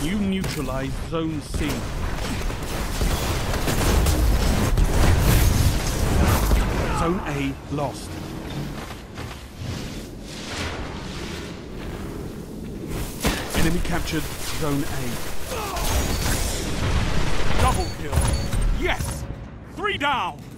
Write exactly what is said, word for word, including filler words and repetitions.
You neutralized Zone C. Zone A lost. Enemy captured Zone A. Double kill. Yes! Three down!